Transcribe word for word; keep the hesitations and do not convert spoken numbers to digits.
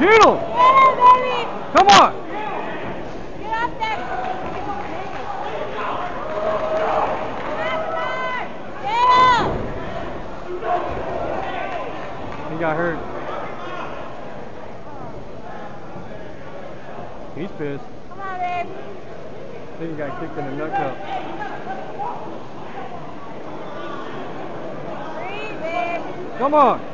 Get him! Yeah, baby! Come on! Get up there! Yeah! He got hurt. He's pissed. Come on, babe. I think he got kicked in the nut cup. Breathe, babe. Come on!